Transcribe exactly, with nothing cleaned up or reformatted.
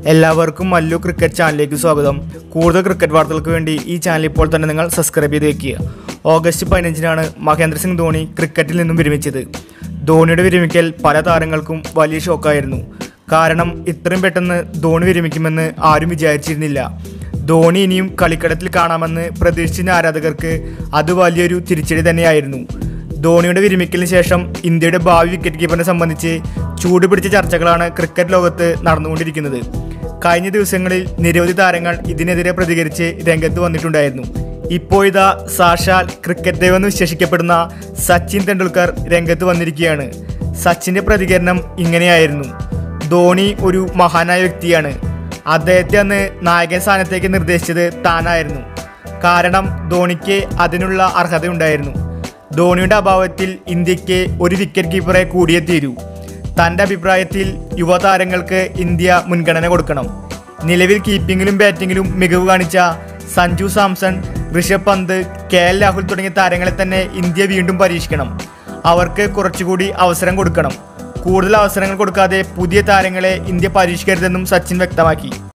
എല്ലാവർക്കും മല്ലു ക്രിക്കറ്റ് ചാനലിലേക്ക് സ്വാഗതം. കൂടുതൽ ക്രിക്കറ്റ് വാർത്തകൾക്ക് വേണ്ടി ഈ ചാനൽ ഇപ്പോൾ തന്നെ നിങ്ങൾ സബ്സ്ക്രൈബ് ചെയ്ത് വയ്ക്കുക. ഓഗസ്റ്റ് പതിനഞ്ചിനാണ് മഹേന്ദ്ര സിംഗ് ധോണി ക്രിക്കറ്റിൽ നിന്നും വിരമിച്ചത്. ധോണിയുടെ വിരമിക്കൽ പല താരങ്ങൾക്കും വലിയ ഷോക്കായിരുന്നു. കാരണം ഇത്രയും പെട്ടെന്ന് ധോണി വിരമിക്കുമെന്ന് ആരും വിചാരിച്ചിരുന്നില്ല. ധോണി ഇനിയും കളിക്കളത്തിൽ കാണാമെന്ന് പ്രതീക്ഷിച്ച ആരാധകർക്ക് അത് വലിയൊരു തിരിച്ചടി തന്നെയായിരുന്നു. ധോണിയുടെ വിരമിക്കലിന് ശേഷം ഇന്ത്യയുടെ ഭാവി വിക്കറ്റ് കീപ്പറിനെ സംബന്ധിച്ച് ചൂടുപിടിച്ച ചർച്ചകളാണ് ക്രിക്കറ്റ് ലോകത്ത് നടന്നുകൊണ്ടിരിക്കുന്നത്. കഴിഞ്ഞ ദിവസങ്ങളിൽ നിരവധി താരങ്ങൾ ഇതിനെതിരെ പ്രതികരിച്ച് രംഗത്ത് വന്നിട്ടുണ്ടായിരുന്നു. ഇപ്പോഴിതാ സാക്ഷാൽ ക്രിക്കറ്റ് ദൈവം എന്ന് വിശേഷിക്കപ്പെടുന്ന സച്ചിൻ തെണ്ടുൽക്കർ രംഗത്ത് വന്നിരിക്കുകയാണ്. സച്ചിൻ്റെ പ്രതികരണം ഇങ്ങനെയായിരുന്നു: ധോണി ഒരു മഹാനായ വ്യക്തിയാണ്. അദ്ദേഹത്തെ അന്ന് നായകൻ സ്ഥാനത്തേക്ക് നിർദ്ദേശിച്ചത് താനായിരുന്നു. കാരണം ധോണിക്ക് അതിനുള്ള അർഹതയുണ്ടായിരുന്നു. ധോണിയുടെ അഭാവത്തിൽ ഇന്ത്യക്ക് ഒരു വിക്കറ്റ് കീപ്പറെ കൂടിയേ തീരൂ. തൻ്റെ അഭിപ്രായത്തിൽ യുവതാരങ്ങൾക്ക് ഇന്ത്യ മുൻഗണന കൊടുക്കണം. നിലവിൽ കീപ്പിങ്ങിലും ബാറ്റിങ്ങിലും മികവ് കാണിച്ച സഞ്ജു സാംസൺ, ഋഷഭ് പന്ത്, കെ എൽ രാഹുൽ തുടങ്ങിയ താരങ്ങളെ തന്നെ ഇന്ത്യ വീണ്ടും പരീക്ഷിക്കണം. അവർക്ക് കുറച്ചുകൂടി അവസരം കൊടുക്കണം. കൂടുതൽ അവസരങ്ങൾ കൊടുക്കാതെ പുതിയ താരങ്ങളെ ഇന്ത്യ പരീക്ഷിക്കരുതെന്നും സച്ചിൻ വ്യക്തമാക്കി.